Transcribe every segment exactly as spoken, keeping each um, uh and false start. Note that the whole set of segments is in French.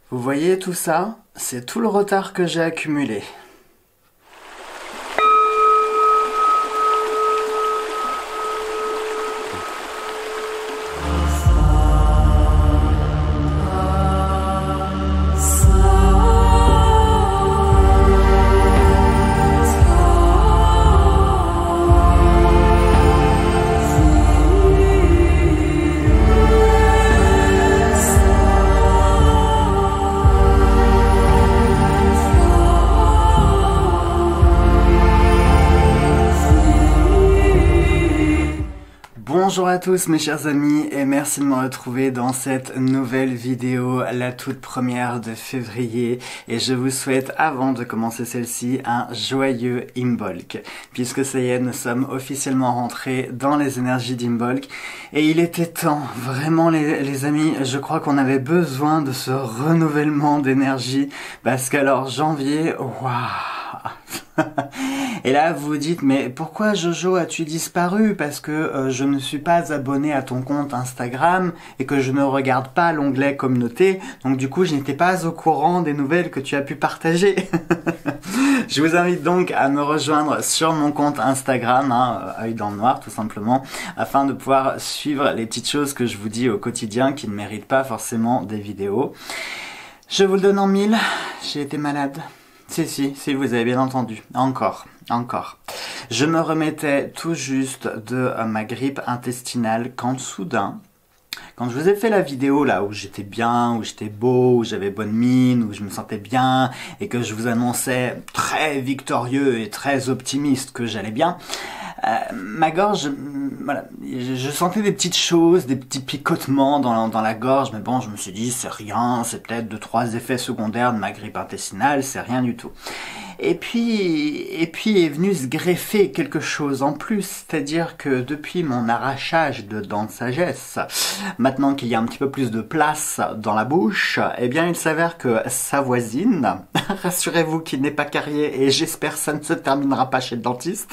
Vous voyez tout ça? C'est tout le retard que j'ai accumulé. Bonjour à tous mes chers amis et merci de me retrouver dans cette nouvelle vidéo, la toute première de février, et je vous souhaite avant de commencer celle-ci un joyeux Imbolc, puisque ça y est, nous sommes officiellement rentrés dans les énergies d'Imbolc et il était temps, vraiment les, les amis, je crois qu'on avait besoin de ce renouvellement d'énergie parce qu'alors janvier, waouh. Et là vous vous dites mais pourquoi Jojo as-tu disparu? Parce que euh, je ne suis pas abonné à ton compte Instagram et que je ne regarde pas l'onglet communauté, donc du coup je n'étais pas au courant des nouvelles que tu as pu partager. Je vous invite donc à me rejoindre sur mon compte Instagram, hein, œil dans le noir tout simplement, afin de pouvoir suivre les petites choses que je vous dis au quotidien qui ne méritent pas forcément des vidéos. Je vous le donne en mille, j'ai été malade. Si, si, si, vous avez bien entendu. Encore, encore. Je me remettais tout juste de ma grippe intestinale quand soudain, quand je vous ai fait la vidéo là où j'étais bien, où j'étais beau, où j'avais bonne mine, où je me sentais bien et que je vous annonçais très victorieux et très optimiste que j'allais bien, Euh, ma gorge, voilà, je, je sentais des petites choses, des petits picotements dans, dans la gorge, mais bon, je me suis dit, c'est rien, c'est peut-être deux, trois effets secondaires de ma grippe intestinale, c'est rien du tout. Et puis, et puis est venu se greffer quelque chose en plus, c'est-à-dire que depuis mon arrachage de dents de sagesse, maintenant qu'il y a un petit peu plus de place dans la bouche, eh bien il s'avère que sa voisine, rassurez-vous qu'il n'est pas carrier et j'espère que ça ne se terminera pas chez le dentiste,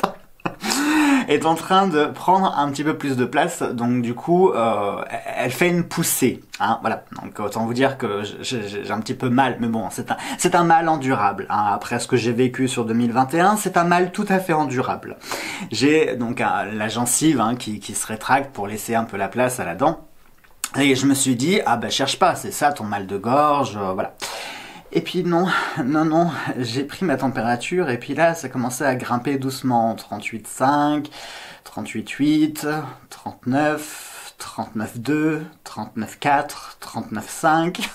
est en train de prendre un petit peu plus de place, donc du coup euh, elle fait une poussée, hein, voilà, donc autant vous dire que j'ai un petit peu mal, mais bon, c'est un, c'est un mal endurable, hein. Après ce que j'ai vécu sur deux mille vingt et un, c'est un mal tout à fait endurable. J'ai donc un, la gencive hein, qui, qui se rétracte pour laisser un peu la place à la dent, et je me suis dit, ah bah cherche pas, c'est ça ton mal de gorge, euh, voilà. Et puis non, non, non, j'ai pris ma température et puis là ça commençait à grimper doucement, trente-huit virgule cinq, trente-huit virgule huit, trente-neuf, trente-neuf virgule deux, trente-neuf virgule quatre, trente-neuf virgule cinq.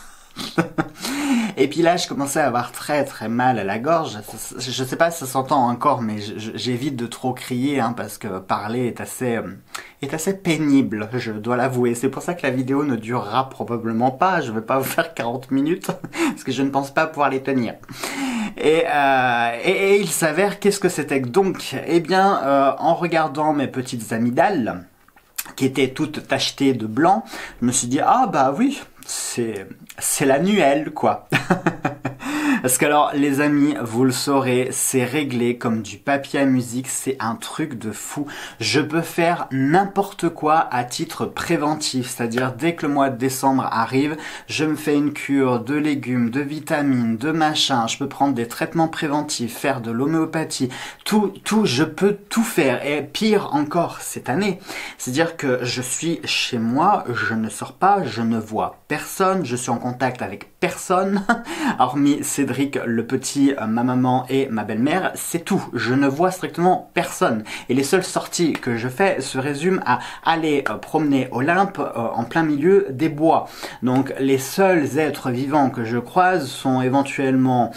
Et puis là je commençais à avoir très très mal à la gorge. Je sais pas si ça s'entend encore, mais j'évite de trop crier hein, parce que parler est assez, euh, est assez pénible, je dois l'avouer. C'est pour ça que la vidéo ne durera probablement pas, je vais pas vous faire quarante minutes parce que je ne pense pas pouvoir les tenir. Et, euh, et, et il s'avère, qu'est-ce que c'était donc? Eh bien euh, en regardant mes petites amygdales qui étaient toutes tachetées de blanc, je me suis dit ah bah oui, c'est c'est l'annuel quoi. Parce que alors les amis, vous le saurez, c'est réglé comme du papier à musique, c'est un truc de fou. Je peux faire n'importe quoi à titre préventif, c'est-à-dire dès que le mois de décembre arrive, je me fais une cure de légumes, de vitamines, de machin, je peux prendre des traitements préventifs, faire de l'homéopathie, tout, tout, je peux tout faire. Et pire encore cette année, c'est-à-dire que je suis chez moi, je ne sors pas, je ne vois personne, je suis en contact avec personne, hormis Cédric, le petit, euh, ma maman et ma belle-mère, c'est tout. Je ne vois strictement personne. Et les seules sorties que je fais se résument à aller euh, promener Olympe euh, en plein milieu des bois. Donc les seuls êtres vivants que je croise sont éventuellement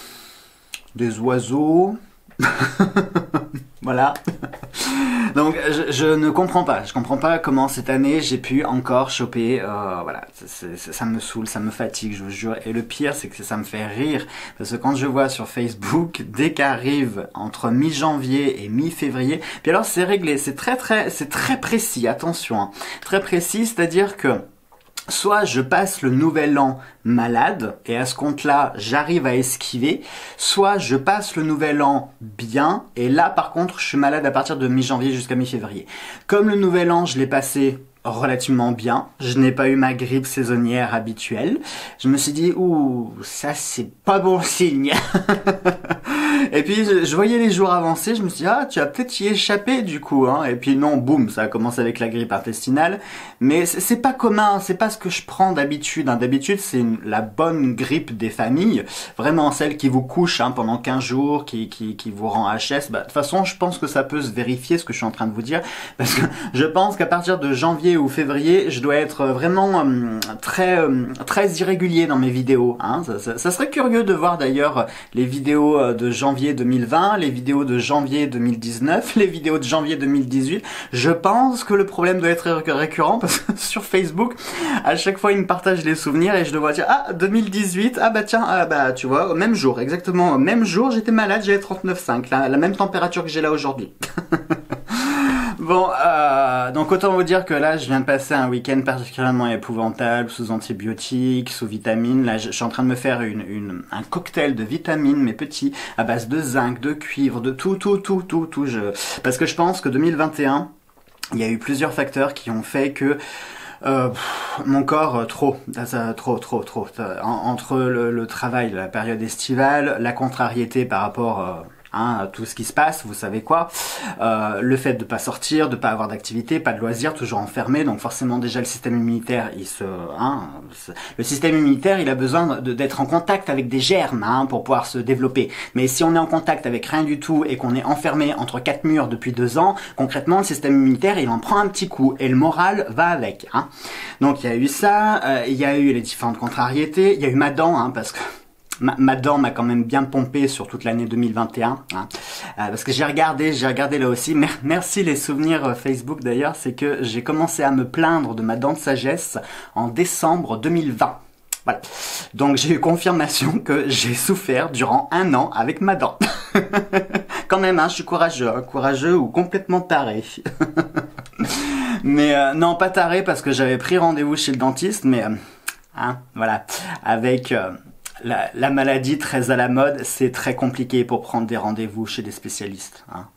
des oiseaux. Voilà. Donc je, je ne comprends pas, je comprends pas comment cette année j'ai pu encore choper, euh, voilà, c'est, c'est, ça me saoule, ça me fatigue, je vous jure. Et le pire c'est que ça me fait rire, parce que quand je vois sur Facebook, dès qu'arrive entre mi-janvier et mi-février, puis alors c'est réglé, c'est très très, c'est très précis, attention, hein, très précis, c'est-à-dire que soit je passe le nouvel an malade, et à ce compte-là, j'arrive à esquiver, soit je passe le nouvel an bien, et là par contre, je suis malade à partir de mi-janvier jusqu'à mi-février. Comme le nouvel an, je l'ai passé relativement bien. Je n'ai pas eu ma grippe saisonnière habituelle. Je me suis dit, ouh, ça c'est pas bon signe. Et puis je, je voyais les jours avancer, je me suis dit, ah, tu vas peut-être y échapper du coup, hein. Et puis non, boum, ça a commencé avec la grippe intestinale. Mais c'est pas commun, c'est pas ce que je prends d'habitude, hein. D'habitude, c'est la bonne grippe des familles, vraiment celle qui vous couche, hein, pendant quinze jours, qui, qui, qui vous rend H S. Bah, de toute façon, je pense que ça peut se vérifier, ce que je suis en train de vous dire, parce que je pense qu'à partir de janvier ou février, je dois être vraiment euh, très, euh, très irrégulier dans mes vidéos, hein. Ça, ça, ça serait curieux de voir d'ailleurs les vidéos de janvier deux mille vingt, les vidéos de janvier deux mille dix-neuf, les vidéos de janvier deux mille dix-huit. Je pense que le problème doit être récurrent parce que sur Facebook, à chaque fois, ils me partagent les souvenirs et je dois dire, ah, deux mille dix-huit, ah bah tiens, ah bah tu vois, au même jour, exactement, au même jour, j'étais malade, j'avais trente-neuf virgule cinq, la, la même température que j'ai là aujourd'hui. Bon, euh, donc autant vous dire que là, je viens de passer un week-end particulièrement épouvantable, sous antibiotiques, sous vitamines. Là, je, je suis en train de me faire une, une, un cocktail de vitamines, mes petits, à base de zinc, de cuivre, de tout, tout, tout, tout, tout. Je... Parce que je pense que deux mille vingt et un, il y a eu plusieurs facteurs qui ont fait que Euh, pff, mon corps, euh, trop, ça, trop, trop, trop. En, entre le, le travail, la période estivale, la contrariété par rapport euh, hein, à tout ce qui se passe, vous savez quoi, euh, le fait de pas sortir, de pas avoir d'activité, pas de loisirs, toujours enfermé, donc forcément déjà le système immunitaire, il se, hein, le système immunitaire, il a besoin d'être en contact avec des germes, hein, pour pouvoir se développer. Mais si on est en contact avec rien du tout et qu'on est enfermé entre quatre murs depuis deux ans, concrètement, le système immunitaire, il en prend un petit coup et le moral va avec, hein. Donc il y a eu ça, euh, il y a eu les différentes contrariétés, il y a eu ma dent, hein, parce que Ma, ma dent m'a quand même bien pompé sur toute l'année deux mille vingt et un, hein. euh, parce que j'ai regardé, j'ai regardé là aussi, mer merci les souvenirs Facebook d'ailleurs, c'est que j'ai commencé à me plaindre de ma dent de sagesse en décembre deux mille vingt. Voilà. Donc j'ai eu confirmation que j'ai souffert durant un an avec ma dent. Quand même, hein, je suis courageux, hein, courageux ou complètement taré. Mais euh, non, pas taré parce que j'avais pris rendez-vous chez le dentiste, mais euh, hein, voilà, avec euh, la, la maladie très à la mode, c'est très compliqué pour prendre des rendez-vous chez des spécialistes, hein.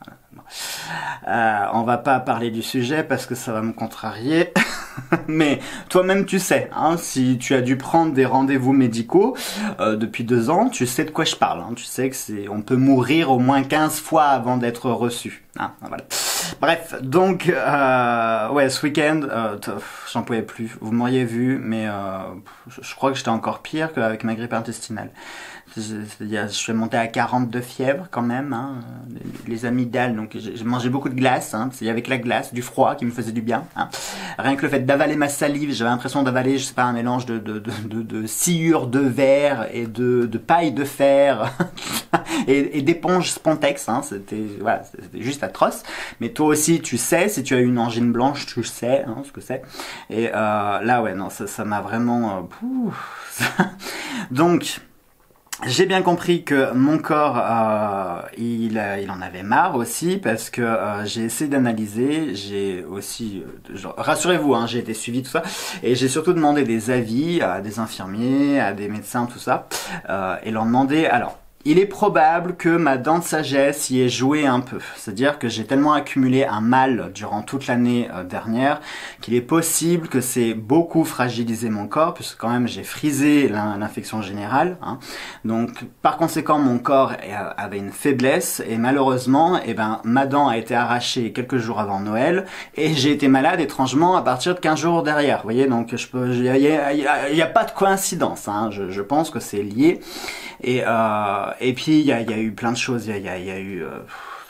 Euh, on va pas parler du sujet parce que ça va me contrarier. Mais toi-même tu sais, hein, si tu as dû prendre des rendez-vous médicaux euh, depuis deux ans, tu sais de quoi je parle, hein. Tu sais que c'est, on peut mourir au moins quinze fois avant d'être reçu, hein, voilà. Bref, donc euh, ouais, ce week-end, euh, j'en pouvais plus. Vous m'auriez vu, mais euh, je, je crois que j'étais encore pire qu'avec ma grippe intestinale. C'est-à-dire, je suis monté à quarante de fièvre quand même, hein, les, les amygdales, donc j'ai mangé beaucoup de glace, hein, c'est avec la glace, du froid qui me faisait du bien, hein. Rien que le fait d'avaler ma salive, j'avais l'impression d'avaler, je sais pas, un mélange de, de, de, de, de sciure de verre et de, de paille de fer et, et d'éponge Spontex, hein, c'était voilà, c'était juste atroce. Mais toi aussi, tu sais, si tu as une angine blanche, tu sais, hein, ce que c'est. Et euh, là, ouais, non, ça m'a vraiment... Euh, pouf, ça... Donc... J'ai bien compris que mon corps, euh, il, il en avait marre aussi parce que euh, j'ai essayé d'analyser, j'ai aussi, euh, rassurez-vous, hein, j'ai été suivi tout ça, et j'ai surtout demandé des avis à des infirmiers, à des médecins, tout ça, euh, et leur demander, alors, il est probable que ma dent de sagesse y ait joué un peu. C'est-à-dire que j'ai tellement accumulé un mal durant toute l'année euh, dernière qu'il est possible que c'est beaucoup fragilisé mon corps, puisque quand même j'ai frisé l'infection générale, hein. Donc par conséquent mon corps avait une faiblesse et malheureusement eh ben, ma dent a été arrachée quelques jours avant Noël et j'ai été malade étrangement à partir de quinze jours derrière. Vous voyez, donc je peux, il n'y a, a, a pas de coïncidence, hein. je, je pense que c'est lié. Et, euh, et puis il y a, y a eu plein de choses, il y a, y, y a eu euh,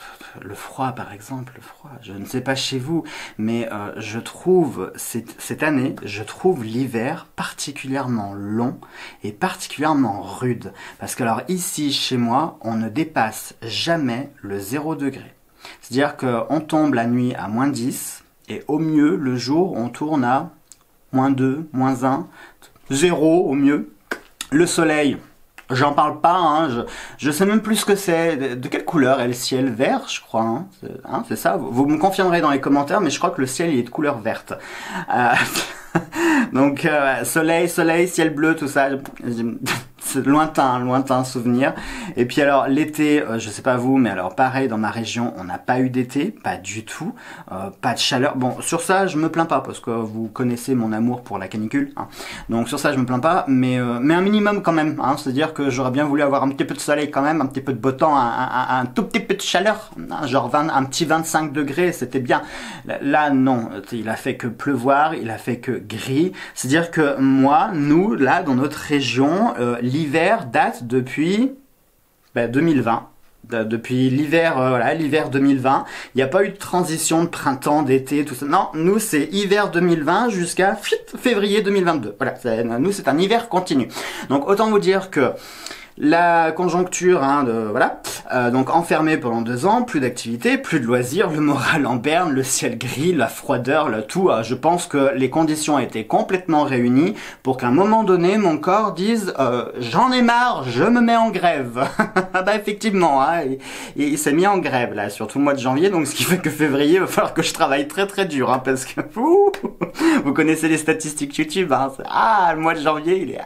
le froid par exemple, le froid, je ne sais pas chez vous, mais euh, je trouve cette, cette année, je trouve l'hiver particulièrement long et particulièrement rude. Parce que alors ici chez moi, on ne dépasse jamais le zéro degré. C'est-à-dire qu'on tombe la nuit à moins dix et au mieux le jour on tourne à moins deux, moins un, zéro au mieux. Le soleil... J'en parle pas, hein, je, je sais même plus ce que c'est. De, de quelle couleur est le ciel? Vert, je crois, hein, c'est hein, ça. Vous, vous me confirmerez dans les commentaires, mais je crois que le ciel il est de couleur verte. Euh, donc, euh, soleil, soleil, ciel bleu, tout ça. C'est lointain, lointain souvenir. Et puis alors l'été, euh, je sais pas vous, mais alors pareil dans ma région, on n'a pas eu d'été, pas du tout, euh, pas de chaleur. Bon, sur ça je me plains pas parce que vous connaissez mon amour pour la canicule, hein. Donc sur ça je me plains pas, mais euh, mais un minimum quand même, hein. C'est-à-dire que j'aurais bien voulu avoir un petit peu de soleil quand même, un petit peu de beau temps, un, un, un tout petit peu de chaleur, hein, genre vingt, un petit vingt-cinq degrés, c'était bien. Là, là non, il a fait que pleuvoir, il a fait que gris. C'est-à-dire que moi, nous là dans notre région, euh, l'hiver date depuis ben, deux mille vingt. De, depuis l'hiver, euh, voilà, l'hiver deux mille vingt. Il n'y a pas eu de transition de printemps, d'été, tout ça. Non, nous c'est hiver deux mille vingt jusqu'à février deux mille vingt-deux. Voilà, nous c'est un hiver continu. Donc autant vous dire que la conjoncture, hein, de, voilà, euh, donc enfermé pendant deux ans, plus d'activité, plus de loisirs, le moral en berne, le ciel gris, la froideur, le tout. Euh, je pense que les conditions étaient complètement réunies pour qu'à un moment donné, mon corps dise euh, j'en ai marre, je me mets en grève. Bah effectivement, hein, il, il s'est mis en grève là, sur tout le mois de janvier, donc ce qui fait que février, il va falloir que je travaille très très dur, hein, parce que ouh, vous connaissez les statistiques YouTube, hein, ah le mois de janvier, il est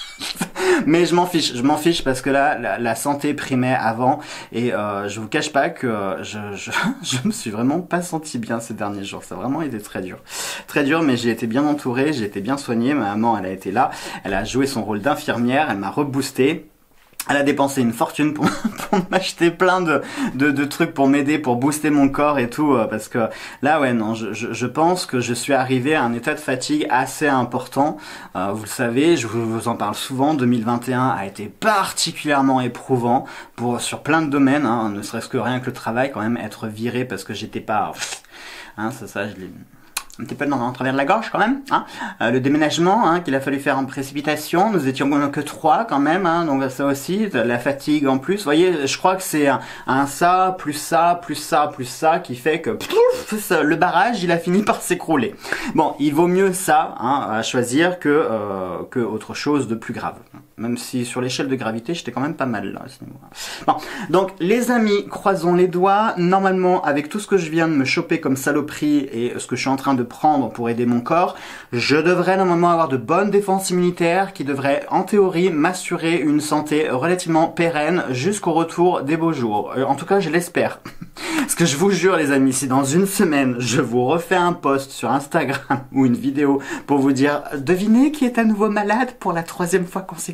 mais je m'en fiche, je m'en fiche parce que là, la, la santé primait avant et euh, je vous cache pas que je, je, je me suis vraiment pas senti bien ces derniers jours. Ça a vraiment été très dur. Très dur, mais j'ai été bien entouré, j'ai été bien soigné. Ma maman, elle a été là, elle a joué son rôle d'infirmière, elle m'a reboosté. Elle a dépensé une fortune pour, pour m'acheter plein de, de, de trucs pour m'aider, pour booster mon corps et tout, euh, parce que là, ouais, non, je, je, je pense que je suis arrivé à un état de fatigue assez important. Euh, vous le savez, je vous, vous en parle souvent, deux mille vingt et un a été particulièrement éprouvant pour sur plein de domaines, hein, ne serait-ce que rien que le travail, quand même, être viré parce que j'étais pas... Hein, ça, ça, je l'ai... un petit peu dans, en travers de la gorge quand même, hein. Euh, le déménagement, hein, qu'il a fallu faire en précipitation, nous étions que trois quand même, hein, donc ça aussi, la fatigue en plus, vous voyez, je crois que c'est un, un ça, plus ça, plus ça, plus ça, qui fait que pff, le barrage, il a fini par s'écrouler. Bon, il vaut mieux ça, hein, à choisir que, euh, que autre chose de plus grave. Même si sur l'échelle de gravité, j'étais quand même pas mal là à ce niveau. Bon, donc les amis, croisons les doigts. Normalement, avec tout ce que je viens de me choper comme saloperie et ce que je suis en train de prendre pour aider mon corps, je devrais normalement avoir de bonnes défenses immunitaires qui devraient, en théorie, m'assurer une santé relativement pérenne jusqu'au retour des beaux jours. En tout cas, je l'espère. Parce que je vous jure les amis, si dans une semaine, je vous refais un post sur Instagram ou une vidéo pour vous dire « Devinez qui est à nouveau malade pour la troisième fois consécutive ?»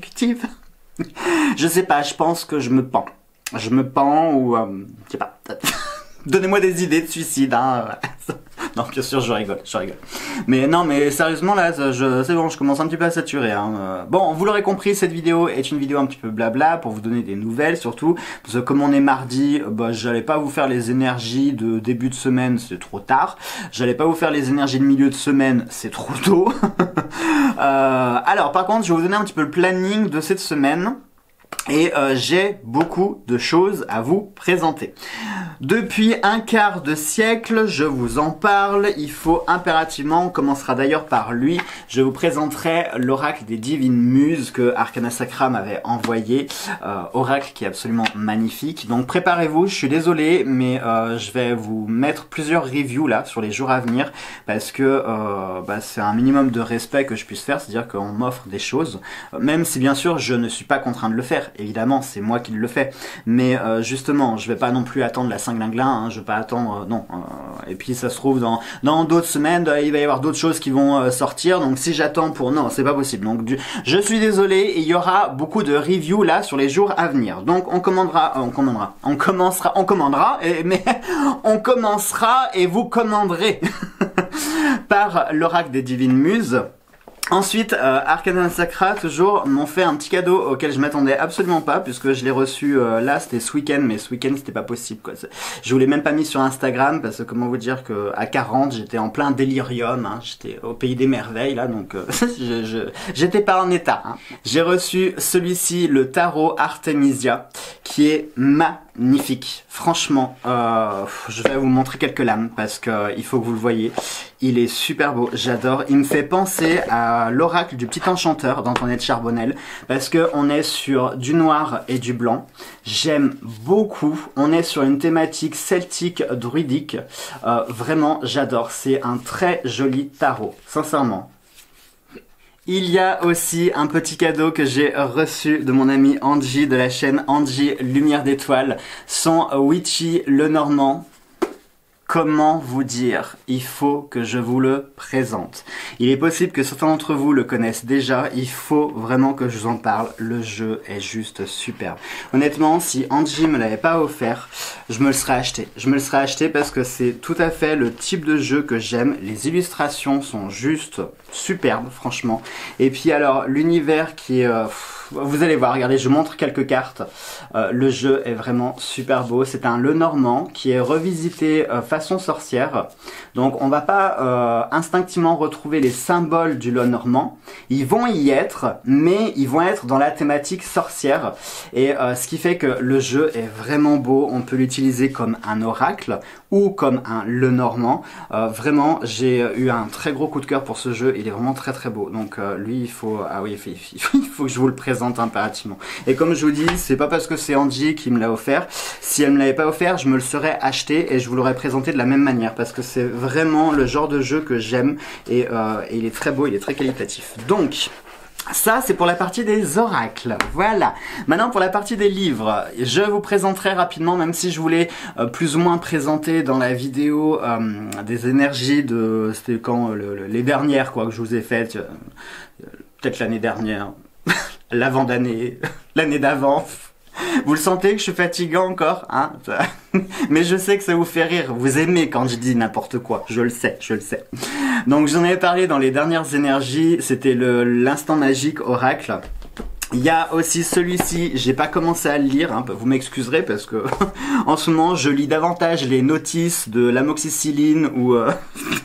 Je sais pas, je pense que je me pends. Je me pends ou... Euh, je sais pas. Donnez-moi des idées de suicide, hein. Non, bien sûr, je rigole, je rigole. Mais non, mais sérieusement, là, je, c'est bon, je commence un petit peu à saturer, hein. Bon, vous l'aurez compris, cette vidéo est une vidéo un petit peu blabla pour vous donner des nouvelles, surtout. Parce que comme on est mardi, bah, j'allais pas vous faire les énergies de début de semaine, c'est trop tard. J'allais pas vous faire les énergies de milieu de semaine, c'est trop tôt. euh, alors, par contre, je vais vous donner un petit peu le planning de cette semaine. Et euh, j'ai beaucoup de choses à vous présenter. Depuis un quart de siècle, je vous en parle, il faut impérativement, on commencera d'ailleurs par lui, je vous présenterai l'oracle des divines muses que Arcana Sacra m'avait envoyé, euh, oracle qui est absolument magnifique. Donc préparez-vous, je suis désolé, mais euh, je vais vous mettre plusieurs reviews là sur les jours à venir, parce que euh, bah, c'est un minimum de respect que je puisse faire, c'est-à-dire qu'on m'offre des choses, même si bien sûr je ne suis pas contraint de le faire. Évidemment, c'est moi qui le fais, mais euh, justement, je vais pas non plus attendre la Saint-Glinglin, hein, je vais pas attendre, euh, non. Euh, et puis ça se trouve dans dans d'autres semaines, euh, il va y avoir d'autres choses qui vont euh, sortir. Donc si j'attends pour, non, c'est pas possible. Donc du... je suis désolé, et il y aura beaucoup de reviews là sur les jours à venir. Donc on commandera, euh, on commandera, on commencera, on commandera, et, mais on commencera et vous commanderez par l'oracle des divines muses. Ensuite, euh, Arcana Sacra, toujours, m'ont fait un petit cadeau auquel je m'attendais absolument pas, puisque je l'ai reçu euh, là, c'était ce week-end, mais ce week-end c'était pas possible, quoi. Je vous l'ai même pas mis sur Instagram, parce que comment vous dire que à quarante, j'étais en plein délirium, hein, j'étais au pays des merveilles, là, donc euh, je, je, j'étais pas en état. Hein. J'ai reçu celui-ci, le tarot Artemisia, qui est magnifique. Franchement, euh, je vais vous montrer quelques lames, parce que euh, il faut que vous le voyez. Il est super beau, j'adore. Il me fait penser à l'oracle du petit enchanteur d'Antoinette Charbonnel, parce que on est sur du noir et du blanc. J'aime beaucoup. On est sur une thématique celtique druidique. Euh, vraiment, j'adore. C'est un très joli tarot, sincèrement. Il y a aussi un petit cadeau que j'ai reçu de mon ami Angie de la chaîne Angie Lumière d'Étoiles, son Witchy Lenormand. Comment vous dire? Il faut que je vous le présente. Il est possible que certains d'entre vous le connaissent déjà, il faut vraiment que je vous en parle. Le jeu est juste superbe. Honnêtement, si Angie me l'avait pas offert, je me le serais acheté. Je me le serais acheté parce que c'est tout à fait le type de jeu que j'aime. Les illustrations sont juste superbes, franchement. Et puis alors, l'univers qui est... Euh, vous allez voir, regardez, je montre quelques cartes. Euh, le jeu est vraiment super beau. C'est un Lenormand qui est revisité euh, façon sorcière. Donc on va pas euh, instinctivement retrouver les symboles du Lenormand. Ils vont y être, mais ils vont être dans la thématique sorcière. Et euh, ce qui fait que le jeu est vraiment beau. On peut l'utiliser comme un oracle ou comme un Lenormand. Euh, vraiment, j'ai eu un très gros coup de cœur pour ce jeu. Il est vraiment très très beau. Donc euh, lui, il faut, ah oui, il faut, il faut que je vous le présente impérativement. Et comme je vous dis, c'est pas parce que c'est Angie qui me l'a offert. Si elle me l'avait pas offert, je me le serais acheté et je vous l'aurais présenté de la même manière parce que c'est vraiment le genre de jeu que j'aime et, euh, et il est très beau, il est très qualitatif. Donc ça, c'est pour la partie des oracles. Voilà. Maintenant, pour la partie des livres, je vous présenterai rapidement, même si je voulais euh, plus ou moins présenter dans la vidéo euh, des énergies de... C'était quand le, le, les dernières, quoi, que je vous ai faites. Euh, peut-être l'année dernière. L'avant-d'année. L'année d'avant. Vous le sentez que je suis fatigant encore, hein? Mais je sais que ça vous fait rire. Vous aimez quand je dis n'importe quoi. Je le sais, je le sais. Donc j'en avais parlé dans les dernières énergies. C'était le l'instant magique oracle. Il y a aussi celui-ci, j'ai pas commencé à le lire, hein, vous m'excuserez parce que en ce moment je lis davantage les notices de l'amoxicilline ou, euh,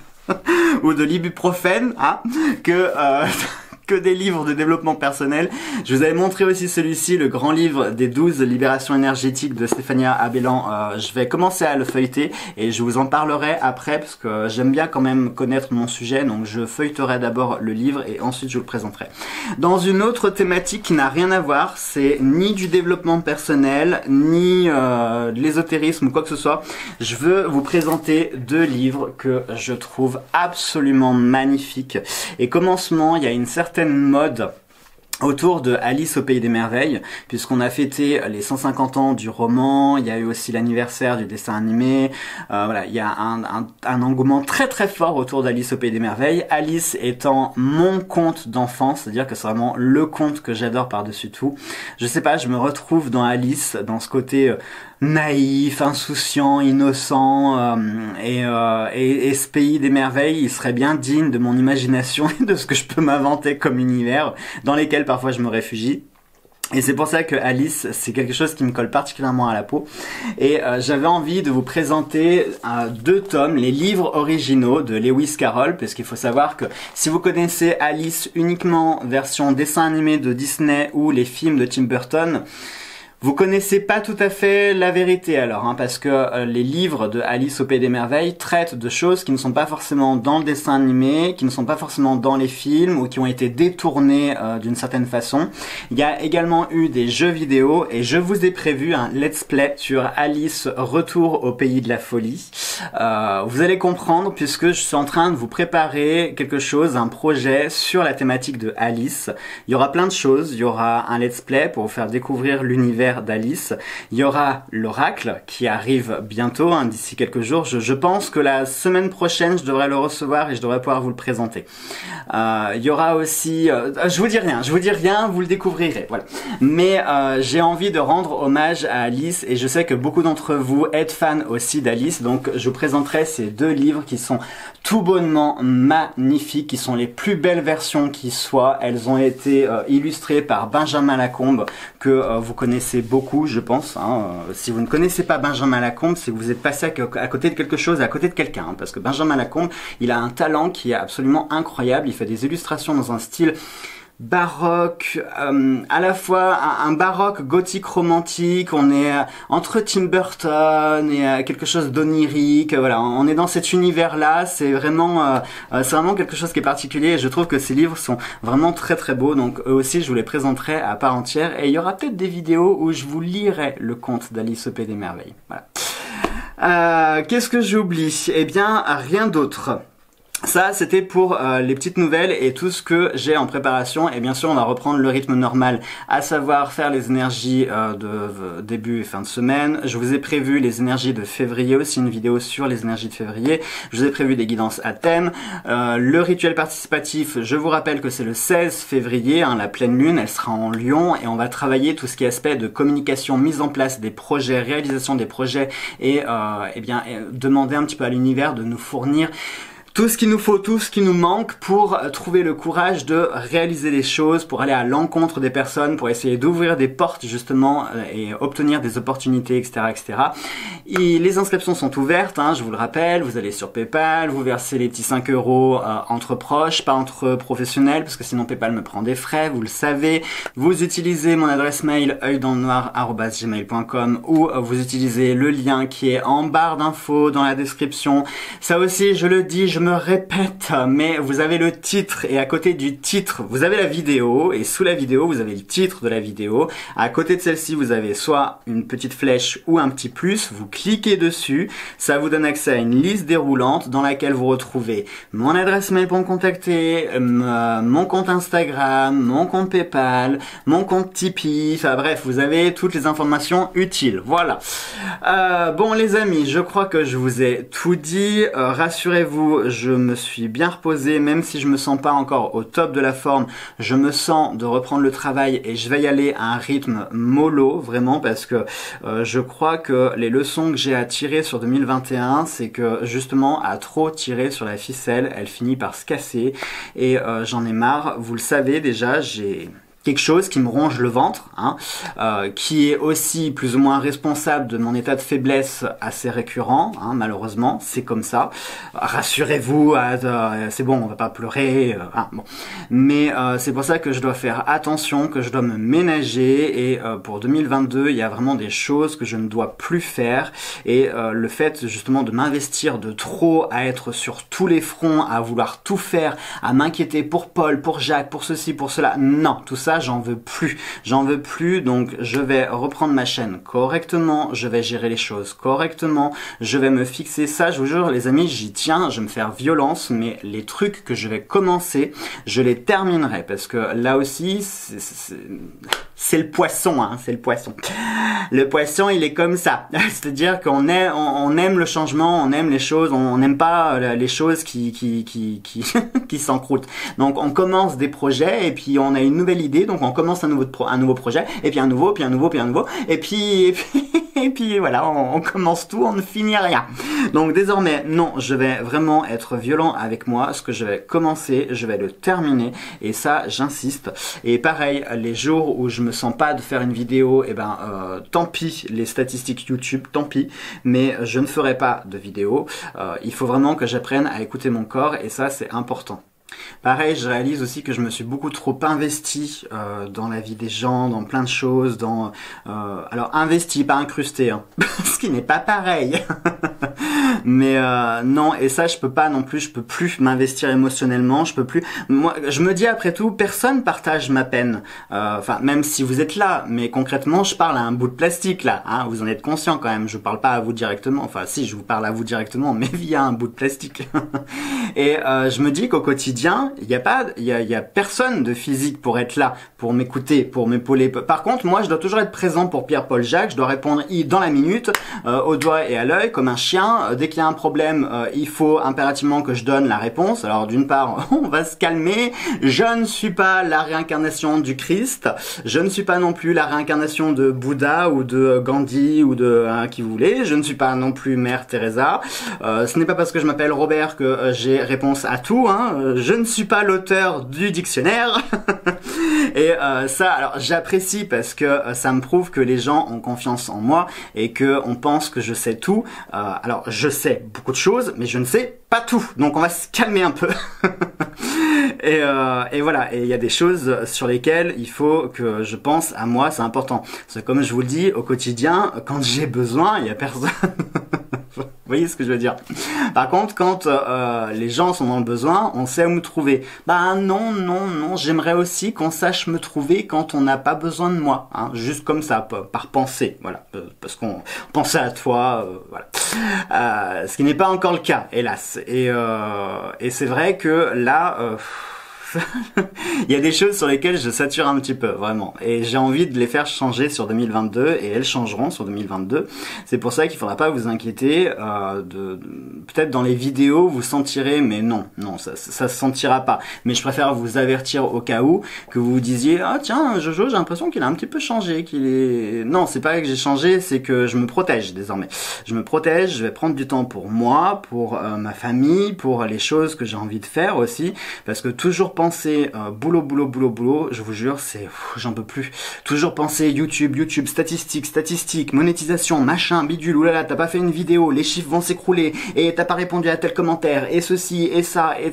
ou de l'ibuprofène, hein, que... Euh, que des livres de développement personnel. Je vous avais montré aussi celui-ci, le grand livre des douze libérations énergétiques de Stéphania Abellan. Euh, je vais commencer à le feuilleter et je vous en parlerai après parce que j'aime bien quand même connaître mon sujet, donc je feuilleterai d'abord le livre et ensuite je vous le présenterai. Dans une autre thématique qui n'a rien à voir, c'est ni du développement personnel, ni euh, de l'ésotérisme ou quoi que ce soit. Je veux vous présenter deux livres que je trouve absolument magnifiques. Et commencement, il y a une certaine mode autour de Alice au Pays des Merveilles, puisqu'on a fêté les cent cinquante ans du roman, il y a eu aussi l'anniversaire du dessin animé, euh, voilà, il y a un, un, un engouement très très fort autour d'Alice au Pays des Merveilles, Alice étant mon conte d'enfance, c'est-à-dire que c'est vraiment le conte que j'adore par-dessus tout. Je sais pas, je me retrouve dans Alice, dans ce côté... Euh, naïf, insouciant, innocent, euh, et, euh, et, et ce pays des merveilles, il serait bien digne de mon imagination et de ce que je peux m'inventer comme univers, dans lesquels parfois je me réfugie. Et c'est pour ça que Alice, c'est quelque chose qui me colle particulièrement à la peau. Et euh, j'avais envie de vous présenter euh, deux tomes, les livres originaux de Lewis Carroll, parce qu'il faut savoir que si vous connaissez Alice uniquement version dessin animé de Disney ou les films de Tim Burton, vous connaissez pas tout à fait la vérité alors, hein, parce que euh, les livres de Alice au Pays des Merveilles traitent de choses qui ne sont pas forcément dans le dessin animé, qui ne sont pas forcément dans les films ou qui ont été détournés euh, d'une certaine façon. Il y a également eu des jeux vidéo et je vous ai prévu un let's play sur Alice Retour au Pays de la Folie. Euh, vous allez comprendre puisque je suis en train de vous préparer quelque chose, un projet sur la thématique de Alice. Il y aura plein de choses, il y aura un let's play pour vous faire découvrir l'univers d'Alice. Il y aura l'oracle qui arrive bientôt, hein, d'ici quelques jours. Je, je pense que la semaine prochaine, je devrais le recevoir et je devrais pouvoir vous le présenter. Euh, il y aura aussi... Euh, je vous dis rien, je vous dis rien, vous le découvrirez. Voilà. Mais euh, j'ai envie de rendre hommage à Alice et je sais que beaucoup d'entre vous êtes fans aussi d'Alice. Donc je vous présenterai ces deux livres qui sont tout bonnement magnifiques, qui sont les plus belles versions qui soient. Elles ont été euh, illustrées par Benjamin Lacombe, que euh, vous connaissez beaucoup, je pense. Hein. Si vous ne connaissez pas Benjamin Lacombe, c'est que vous êtes passé à côté de quelque chose, à côté de quelqu'un. Hein, parce que Benjamin Lacombe, il a un talent qui est absolument incroyable. Il fait des illustrations dans un style baroque, euh, à la fois un, un baroque gothique romantique, on est euh, entre Tim Burton et euh, quelque chose d'onirique, voilà, on est dans cet univers-là, c'est vraiment, euh, euh, c'est vraiment quelque chose qui est particulier et je trouve que ces livres sont vraiment très très beaux, donc eux aussi je vous les présenterai à part entière et il y aura peut-être des vidéos où je vous lirai le conte d'Alice au Pays des Merveilles, voilà. Euh, qu'est-ce que j'oublie? Eh bien, rien d'autre. Ça, c'était pour euh, les petites nouvelles et tout ce que j'ai en préparation. Et bien sûr, on va reprendre le rythme normal, à savoir faire les énergies euh, de euh, début et fin de semaine. Je vous ai prévu les énergies de février aussi, une vidéo sur les énergies de février. Je vous ai prévu des guidances à thème. Euh, le rituel participatif, je vous rappelle que c'est le seize février, hein, la pleine lune, elle sera en Lion et on va travailler tout ce qui est aspect de communication, mise en place des projets, réalisation des projets et euh, eh bien, demander un petit peu à l'univers de nous fournir tout ce qu'il nous faut, tout ce qui nous manque pour trouver le courage de réaliser les choses, pour aller à l'encontre des personnes, pour essayer d'ouvrir des portes justement et obtenir des opportunités, et cetera, et cetera. Et les inscriptions sont ouvertes, hein, je vous le rappelle, vous allez sur PayPal, vous versez les petits cinq euros euh, entre proches, pas entre professionnels, parce que sinon PayPal me prend des frais, vous le savez. Vous utilisez mon adresse mail œil dans le noir arobase gmail point com ou vous utilisez le lien qui est en barre d'infos dans la description. Ça aussi, je le dis, je me répète, mais vous avez le titre et à côté du titre, vous avez la vidéo et sous la vidéo, vous avez le titre de la vidéo. À côté de celle-ci, vous avez soit une petite flèche ou un petit plus. Vous cliquez dessus, ça vous donne accès à une liste déroulante dans laquelle vous retrouvez mon adresse mail pour me contacter, euh, mon compte Instagram, mon compte PayPal, mon compte Tipeee. Enfin bref, vous avez toutes les informations utiles. Voilà. Euh, bon les amis, je crois que je vous ai tout dit. Euh, rassurez-vous, je me suis bien reposé, même si je me sens pas encore au top de la forme, je me sens de reprendre le travail et je vais y aller à un rythme mollo, vraiment, parce que euh, je crois que les leçons que j'ai à tirer sur deux mille vingt et un, c'est que justement, à trop tirer sur la ficelle, elle finit par se casser et euh, j'en ai marre. Vous le savez déjà, j'ai quelque chose qui me ronge le ventre, hein, euh, qui est aussi plus ou moins responsable de mon état de faiblesse assez récurrent, hein, malheureusement, c'est comme ça. Rassurez-vous, euh, c'est bon, on va pas pleurer, euh, hein, bon. Mais euh, c'est pour ça que je dois faire attention, que je dois me ménager, et euh, pour deux mille vingt-deux, il y a vraiment des choses que je ne dois plus faire, et euh, le fait justement de m'investir de trop, à être sur tous les fronts, à vouloir tout faire, à m'inquiéter pour Paul, pour Jacques, pour ceci, pour cela, non, tout ça, j'en veux plus, j'en veux plus, donc je vais reprendre ma chaîne correctement, je vais gérer les choses correctement, je vais me fixer ça, je vous jure les amis, j'y tiens, je vais me faire violence, mais les trucs que je vais commencer, je les terminerai, parce que là aussi, c'est le poisson, hein, c'est le poisson. Le poisson, il est comme ça, c'est-à-dire qu'on aime, on aime le changement, on aime les choses, on n'aime pas les choses qui, qui, qui, qui, qui s'encroutent. Donc on commence des projets, et puis on a une nouvelle idée, donc on commence un nouveau, un nouveau projet, et puis un nouveau, puis un nouveau, puis un nouveau, et puis, et puis, et puis voilà, on, on commence tout, on ne finit rien. Donc désormais, non, je vais vraiment être violent avec moi, ce que je vais commencer, je vais le terminer, et ça, j'insiste. Et pareil, les jours où je me sens pas de faire une vidéo, et eh ben, euh, tant pis, les statistiques YouTube, tant pis, mais je ne ferai pas de vidéo. Euh, il faut vraiment que j'apprenne à écouter mon corps, et ça, c'est important. Pareil, je réalise aussi que je me suis beaucoup trop investi euh, dans la vie des gens, dans plein de choses, dans euh, alors investi, pas incrusté, hein, ce qui n'est pas pareil. Mais euh, non, et ça je peux pas non plus, je peux plus m'investir émotionnellement, je peux plus. Moi, je me dis après tout, personne partage ma peine. Enfin, euh, même si vous êtes là, mais concrètement, je parle à un bout de plastique là. Hein, vous en êtes conscient quand même. Je parle pas à vous directement. Enfin, si, je vous parle à vous directement, mais via un bout de plastique. Et euh, je me dis qu'au quotidien, il y a pas, il y a, y a personne de physique pour être là, pour m'écouter, pour m'épauler. Par contre, moi, je dois toujours être présent pour Pierre, Paul, Jacques. Je dois répondre i dans la minute, euh, au doigt et à l'œil, comme un chien. Dès qu'il y a un problème, euh, il faut impérativement que je donne la réponse. Alors d'une part, on va se calmer. Je ne suis pas la réincarnation du Christ. Je ne suis pas non plus la réincarnation de Bouddha ou de Gandhi ou de hein, qui vous voulez. Je ne suis pas non plus Mère Teresa. Euh, ce n'est pas parce que je m'appelle Robert que euh, j'ai réponse à tout. Hein. Je ne suis pas l'auteur du dictionnaire. Et euh, ça, alors j'apprécie parce que euh, ça me prouve que les gens ont confiance en moi et que on pense que je sais tout. Euh, alors je sais beaucoup de choses, mais je ne sais pas tout. Donc on va se calmer un peu. et, euh, et voilà. Et il y a des choses sur lesquelles il faut que je pense à moi. C'est important. Parce que comme je vous le dis, au quotidien, quand j'ai besoin, il y a personne. Vous voyez ce que je veux dire? Par contre, quand euh, les gens sont dans le besoin, on sait où me trouver. Bah non, non, non, j'aimerais aussi qu'on sache me trouver quand on n'a pas besoin de moi, hein, juste comme ça, par pensée, voilà, parce qu'on pensait à toi, euh, voilà. Euh, ce qui n'est pas encore le cas, hélas. Et, euh, et c'est vrai que là... Euh, il y a des choses sur lesquelles je sature un petit peu, vraiment. Et j'ai envie de les faire changer sur deux mille vingt-deux, et elles changeront sur deux mille vingt-deux. C'est pour ça qu'il faudra pas vous inquiéter. Euh, de, de peut-être dans les vidéos, vous sentirez, mais non, non, ça, ça, ça se sentira pas. Mais je préfère vous avertir au cas où, que vous vous disiez, ah tiens, Jojo, j'ai l'impression qu'il a un petit peu changé, qu'il est... Non, c'est pas que j'ai changé, c'est que je me protège désormais. Je me protège, je vais prendre du temps pour moi, pour euh, ma famille, pour les choses que j'ai envie de faire aussi, parce que toujours penser euh, boulot, boulot, boulot, boulot, je vous jure, c'est, j'en peux plus. Toujours penser YouTube, YouTube, statistiques, statistiques, monétisation, machin, bidule, oulala, t'as pas fait une vidéo, les chiffres vont s'écrouler, et t'as pas répondu à tel commentaire, et ceci, et ça, et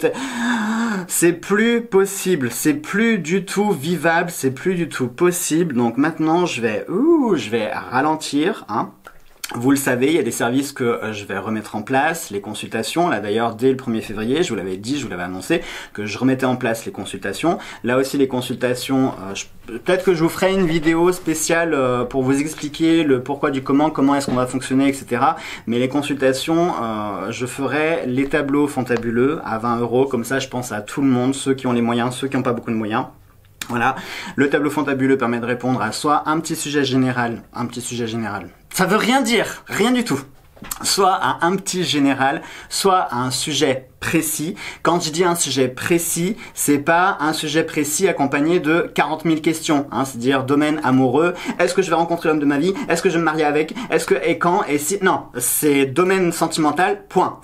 c'est plus possible, c'est plus du tout vivable, c'est plus du tout possible. Donc maintenant, je vais, ouh, je vais ralentir, hein. Vous le savez, il y a des services que je vais remettre en place, les consultations. Là d'ailleurs, dès le premier février, je vous l'avais dit, je vous l'avais annoncé, que je remettais en place les consultations. Là aussi, les consultations, euh, peut-être que je vous ferai une vidéo spéciale euh, pour vous expliquer le pourquoi du comment, comment est-ce qu'on va fonctionner, et cetera. Mais les consultations, euh, je ferai les tableaux fantabuleux à vingt euros. Comme ça, je pense à tout le monde, ceux qui ont les moyens, ceux qui n'ont pas beaucoup de moyens. Voilà, le tableau fantabuleux permet de répondre à soit un petit sujet général, un petit sujet général. Ça veut rien dire, rien du tout. Soit à un petit général, soit à un sujet précis. Quand je dis un sujet précis, c'est pas un sujet précis accompagné de quarante mille questions, hein, c'est-à-dire domaine amoureux, est-ce que je vais rencontrer l'homme de ma vie, est-ce que je vais me marier avec, est-ce que, et quand, et si, non, c'est domaine sentimental, point.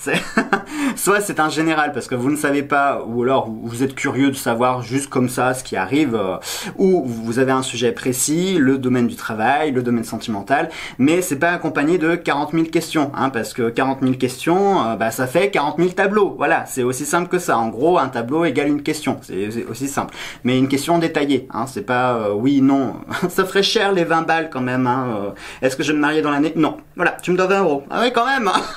Soit c'est un général parce que vous ne savez pas, ou alors vous êtes curieux de savoir juste comme ça ce qui arrive, euh, ou vous avez un sujet précis, le domaine du travail, le domaine sentimental, mais c'est pas accompagné de quarante mille questions, hein, parce que quarante mille questions, euh, bah, ça fait quarante mille tableaux, voilà. Voilà, c'est aussi simple que ça. En gros, un tableau égale une question. C'est aussi simple. Mais une question détaillée. Hein, c'est pas euh, oui, non. Ça ferait cher les vingt balles quand même. Hein. Euh, Est-ce que je vais me marier dans l'année? Non. Voilà, tu me dois vingt euros. Ah oui, quand même. Hein.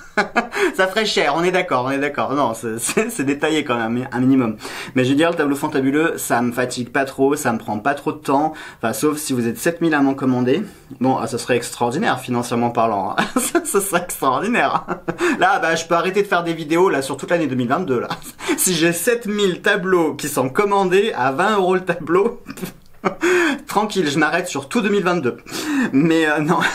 Ça ferait cher, on est d'accord, on est d'accord. Non, c'est détaillé quand même, un minimum. Mais je veux dire, le tableau fantabuleux, ça me fatigue pas trop, ça me prend pas trop de temps. Enfin, sauf si vous êtes sept mille à m'en commander. Bon, ça serait extraordinaire, financièrement parlant. Hein. Ça serait extraordinaire. Là, bah, je peux arrêter de faire des vidéos, là, sur toute l'année deux mille vingt-deux, là. Si j'ai sept mille tableaux qui sont commandés à vingt euros le tableau... Tranquille, je m'arrête sur tout deux mille vingt-deux. Mais euh, non.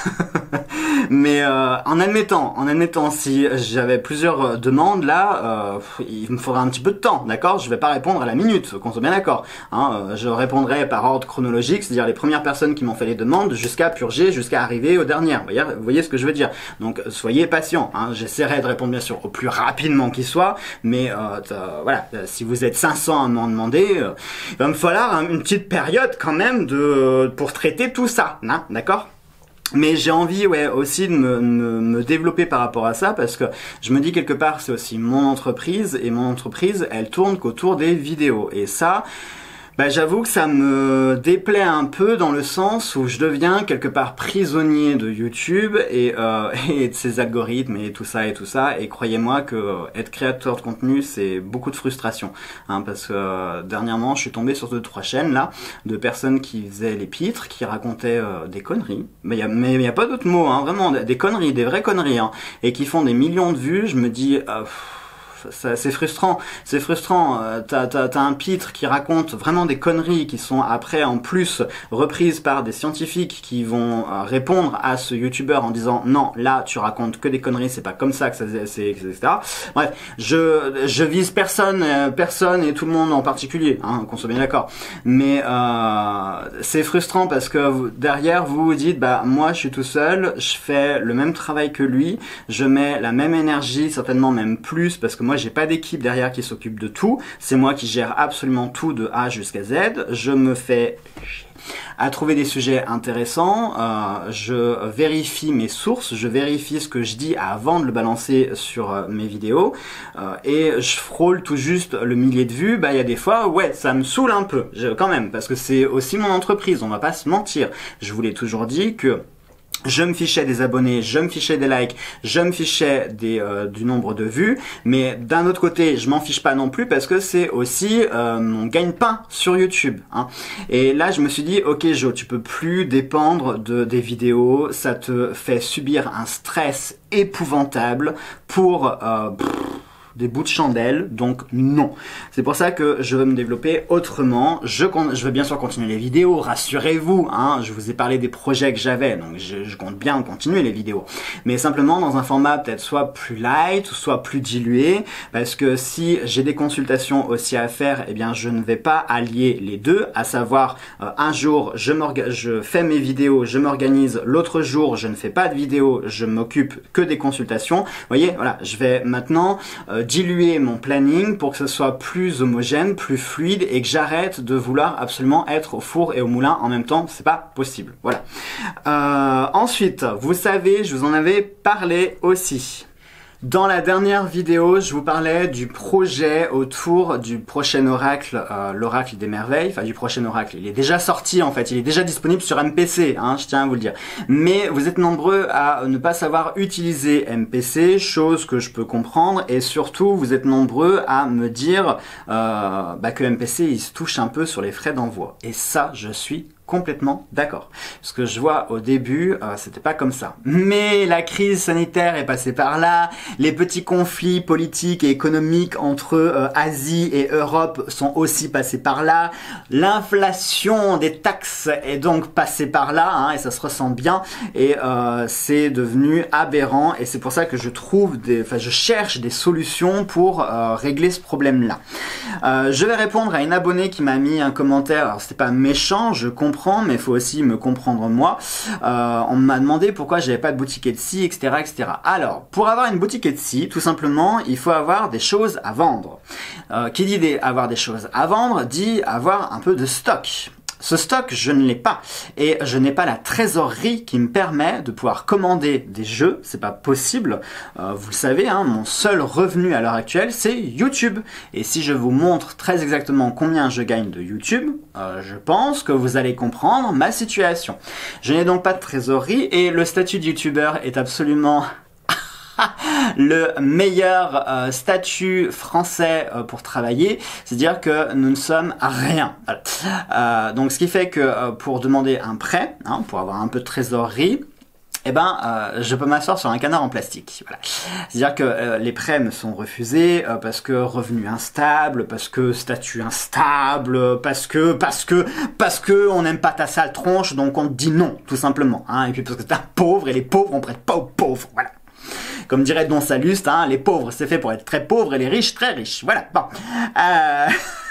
Mais euh, en admettant, en admettant, si j'avais plusieurs demandes là, euh, il me faudrait un petit peu de temps, d'accord? Je vais pas répondre à la minute, qu'on soit bien d'accord. Hein, euh, je répondrai par ordre chronologique, c'est-à-dire les premières personnes qui m'ont fait les demandes, jusqu'à purger, jusqu'à arriver aux dernières. Vous voyez, vous voyez ce que je veux dire? Donc soyez patients. Hein, j'essaierai de répondre bien sûr au plus rapidement qu'il soit, mais euh, voilà, si vous êtes cinq cents à m'en demander, euh, il va me falloir hein, une petite période quand même de pour traiter tout ça, hein, d'accord? Mais j'ai envie ouais aussi de me, me, me développer par rapport à ça parce que je me dis quelque part c'est aussi mon entreprise et mon entreprise elle tourne qu'autour des vidéos et ça bah, j'avoue que ça me déplaît un peu dans le sens où je deviens quelque part prisonnier de YouTube et, euh, et de ses algorithmes et tout ça et tout ça et croyez-moi que euh, être créateur de contenu c'est beaucoup de frustration hein, parce que euh, dernièrement je suis tombé sur deux trois chaînes là de personnes qui faisaient les pitres, qui racontaient euh, des conneries mais il y a, mais il y a pas d'autre mot hein, vraiment des conneries, des vraies conneries hein, et qui font des millions de vues. Je me dis euh, c'est frustrant, c'est frustrant. Euh, t'as, t'as, t'as un pitre qui raconte vraiment des conneries qui sont après en plus reprises par des scientifiques qui vont euh, répondre à ce youtubeur en disant non, là tu racontes que des conneries, c'est pas comme ça que ça c'est, et cetera. Bref, je je vise personne, euh, personne et tout le monde en particulier, hein, qu'on soit bien d'accord. Mais euh, c'est frustrant parce que vous, derrière vous vous dites bah moi je suis tout seul, je fais le même travail que lui, je mets la même énergie, certainement même plus parce que moi j'ai pas d'équipe derrière qui s'occupe de tout, c'est moi qui gère absolument tout de A jusqu'à Z, je me fais à trouver des sujets intéressants, euh, je vérifie mes sources, je vérifie ce que je dis avant de le balancer sur euh, mes vidéos euh, et je frôle tout juste le millier de vues. Bah il y a des fois ouais ça me saoule un peu je, quand même parce que c'est aussi mon entreprise, on va pas se mentir. Je vous l'ai toujours dit que Je me fichais des abonnés, je me fichais des likes, je me fichais des, euh, du nombre de vues, mais d'un autre côté, je m'en fiche pas non plus parce que c'est aussi euh, mon gagne-pain sur YouTube. Hein. Et là, je me suis dit, ok Jo, tu peux plus dépendre de des vidéos, ça te fait subir un stress épouvantable pour... Euh, pff, des bouts de chandelle, donc non. C'est pour ça que je veux me développer autrement. Je, je veux bien sûr continuer les vidéos, rassurez-vous, hein, je vous ai parlé des projets que j'avais, donc je, je compte bien continuer les vidéos. Mais simplement dans un format peut-être soit plus light, ou soit plus dilué, parce que si j'ai des consultations aussi à faire, eh bien je ne vais pas allier les deux, à savoir euh, un jour je, je fais mes vidéos, je m'organise, l'autre jour je ne fais pas de vidéos, je m'occupe que des consultations. Vous voyez, voilà, je vais maintenant euh, diluer mon planning pour que ce soit plus homogène, plus fluide et que j'arrête de vouloir absolument être au four et au moulin en même temps. C'est pas possible. Voilà. Euh, ensuite, vous savez, je vous en avais parlé aussi. Dans la dernière vidéo, je vous parlais du projet autour du prochain oracle, euh, l'oracle des merveilles, enfin du prochain oracle. Il est déjà sorti en fait, il est déjà disponible sur M P C, hein, je tiens à vous le dire. Mais vous êtes nombreux à ne pas savoir utiliser M P C, chose que je peux comprendre, et surtout vous êtes nombreux à me dire euh, bah, que M P C il se touche un peu sur les frais d'envoi. Et ça, je suis complètement d'accord. Ce que je vois au début, euh, c'était pas comme ça. Mais la crise sanitaire est passée par là, les petits conflits politiques et économiques entre euh, Asie et Europe sont aussi passés par là, l'inflation des taxes est donc passée par là, hein, et ça se ressent bien, et euh, c'est devenu aberrant, et c'est pour ça que je trouve des, enfin je cherche des solutions pour euh, régler ce problème-là. Euh, je vais répondre à une abonnée qui m'a mis un commentaire, alors c'était pas méchant, je comprends, mais il faut aussi me comprendre moi. Euh, on m'a demandé pourquoi j'avais pas de boutique Etsy, et cetera, et cetera. Alors, pour avoir une boutique Etsy, tout simplement, il faut avoir des choses à vendre. Euh, qui dit des, avoir des choses à vendre, dit avoir un peu de stock. Ce stock, je ne l'ai pas. Et je n'ai pas la trésorerie qui me permet de pouvoir commander des jeux. C'est pas possible. Euh, vous le savez, hein, mon seul revenu à l'heure actuelle, c'est YouTube. Et si je vous montre très exactement combien je gagne de YouTube, euh, je pense que vous allez comprendre ma situation. Je n'ai donc pas de trésorerie et le statut de YouTuber est absolument... le meilleur euh, statut français euh, pour travailler, c'est-à-dire que nous ne sommes à rien. Voilà. Euh, donc ce qui fait que euh, pour demander un prêt, hein, pour avoir un peu de trésorerie, eh ben, euh, je peux m'asseoir sur un canard en plastique. Voilà. C'est-à-dire que euh, les prêts me sont refusés euh, parce que revenu instable, parce que statut instable, parce que, parce que, parce que on n'aime pas ta sale tronche, donc on te dit non, tout simplement. Hein, et puis parce que t'es un pauvre et les pauvres on prête pas aux pauvres. Voilà. Comme dirait Don Salluste, hein, les pauvres c'est fait pour être très pauvres et les riches très riches. Voilà. Bon. Euh...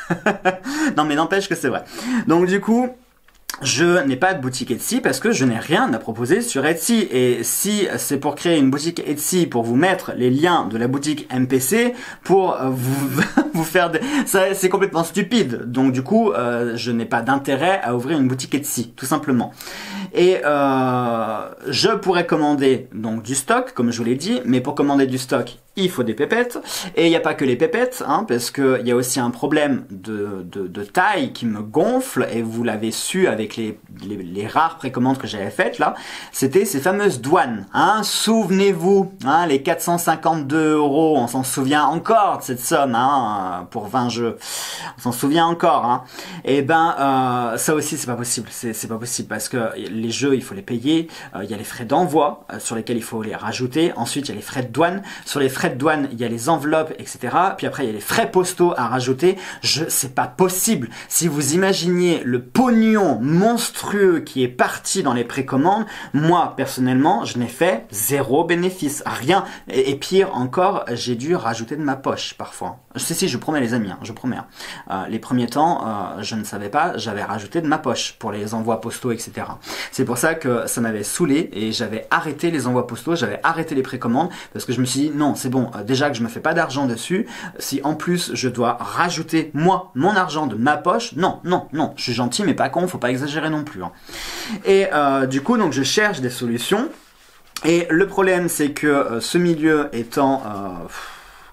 non mais n'empêche que c'est vrai. Donc du coup, je n'ai pas de boutique Etsy parce que je n'ai rien à proposer sur Etsy. Et si c'est pour créer une boutique Etsy, pour vous mettre les liens de la boutique M P C, pour vous, vous faire des... ça, c'est complètement stupide. Donc du coup, euh, je n'ai pas d'intérêt à ouvrir une boutique Etsy, tout simplement. Et euh, je pourrais commander donc du stock, comme je vous l'ai dit, mais pour commander du stock, il faut des pépettes. Et il n'y a pas que les pépettes, hein, parce qu'il y a aussi un problème de, de, de taille qui me gonfle, et vous l'avez su avec les, les, les rares précommandes que j'avais faites là, c'était ces fameuses douanes. Hein, souvenez-vous, hein, les quatre cent cinquante-deux euros, on s'en souvient encore de cette somme, hein, pour vingt jeux. On s'en souvient encore. Hein. Et ben, euh, ça aussi c'est pas possible, c'est pas possible, parce que les jeux, il faut les payer, il euh, y a les frais d'envoi euh, sur lesquels il faut les rajouter, ensuite il y a les frais de douane, sur les frais de douane, il y a les enveloppes, et cetera. Puis après, il y a les frais postaux à rajouter. Je, c'est pas possible. Si vous imaginiez le pognon monstrueux qui est parti dans les précommandes, moi, personnellement, je n'ai fait zéro bénéfice. Rien. Et, et pire encore, j'ai dû rajouter de ma poche, parfois. Si, si, je promets, les amis, hein, je promets. Hein. Euh, les premiers temps, euh, je ne savais pas, j'avais rajouté de ma poche pour les envois postaux, et cetera. C'est pour ça que ça m'avait saoulé et j'avais arrêté les envois postaux, j'avais arrêté les précommandes, parce que je me suis dit, non, c'est bon, déjà que je me fais pas d'argent dessus, si en plus je dois rajouter moi mon argent de ma poche, non, non, non, je suis gentil mais pas con, faut pas exagérer non plus. Hein. Et euh, du coup, donc je cherche des solutions, et le problème c'est que euh, ce milieu étant... Euh,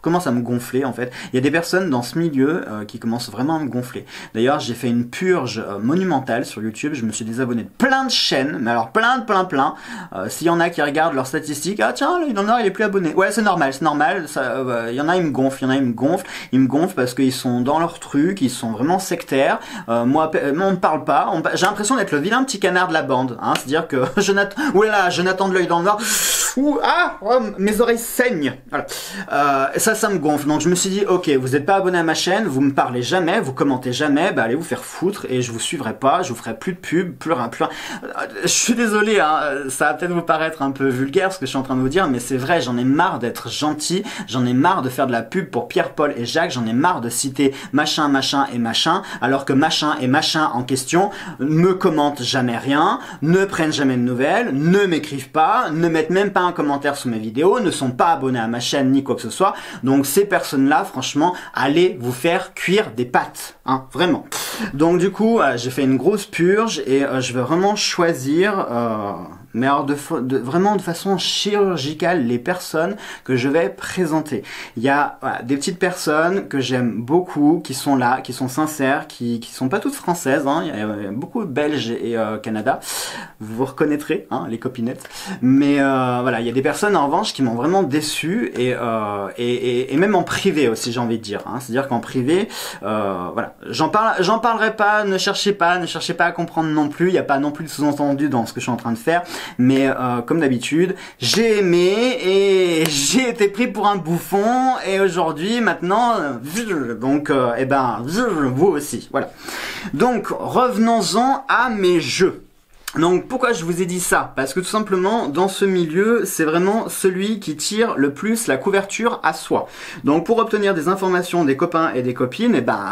commence à me gonfler en fait. Il y a des personnes dans ce milieu euh, qui commencent vraiment à me gonfler. D'ailleurs, j'ai fait une purge euh, monumentale sur YouTube. Je me suis désabonné de plein de chaînes, mais alors plein, plein, plein. Euh, S'il y en a qui regardent leurs statistiques, ah tiens, il en a, il est plus abonné. Ouais, c'est normal, c'est normal. Ça, euh, il y en a, ils me gonflent, il y en a, ils me gonflent. Ils me gonflent parce qu'ils sont dans leur truc, ils sont vraiment sectaires. Euh, moi, on ne parle pas. J'ai l'impression d'être le vilain petit canard de la bande. Hein, C'est-à-dire que je n'attends, oulala, je n'attends de l'œil dans le noir. Ouh, ah, oh, mes oreilles saignent. Voilà. Euh, ça, ça me gonfle. Donc je me suis dit, ok, vous n'êtes pas abonné à ma chaîne, vous me parlez jamais, vous commentez jamais, bah allez vous faire foutre et je vous suivrai pas, je vous ferai plus de pub, plus rien, plus rien. Euh, je suis désolé, hein, ça va peut-être vous paraître un peu vulgaire ce que je suis en train de vous dire, mais c'est vrai, j'en ai marre d'être gentil, j'en ai marre de faire de la pub pour Pierre, Paul et Jacques, j'en ai marre de citer machin, machin et machin, alors que machin et machin en question me commentent jamais rien, ne prennent jamais de nouvelles, ne m'écrivent pas, ne mettent même pas un commentaire sous mes vidéos, ne sont pas abonnés à ma chaîne ni quoi que ce soit. Donc ces personnes-là, franchement, allez vous faire cuire des pâtes, hein, vraiment. Donc du coup, euh, j'ai fait une grosse purge et euh, je vais vraiment choisir, euh, mais alors de, de vraiment de façon chirurgicale, les personnes que je vais présenter. Il y a voilà, des petites personnes que j'aime beaucoup, qui sont là, qui sont sincères, qui qui sont pas toutes françaises. Hein. Il y a, il y a beaucoup de Belges et euh, Canada. Vous vous reconnaîtrez, hein, les copinettes. Mais euh, voilà, il y a des personnes en revanche qui m'ont vraiment déçu et, euh, et, et et même en privé aussi, j'ai envie de dire. Hein. C'est-à-dire qu'en privé, euh, voilà, j'en parle, j'en parlerai pas. Ne cherchez pas, ne cherchez pas à comprendre non plus. Il n'y a pas non plus de sous-entendu dans ce que je suis en train de faire. Mais euh, comme d'habitude, j'ai aimé et j'ai été pris pour un bouffon et aujourd'hui, maintenant, donc, euh, eh ben, vous aussi, voilà. Donc, revenons-en à mes jeux. Donc pourquoi je vous ai dit ça? Parce que tout simplement dans ce milieu c'est vraiment celui qui tire le plus la couverture à soi. Donc pour obtenir des informations des copains et des copines, eh ben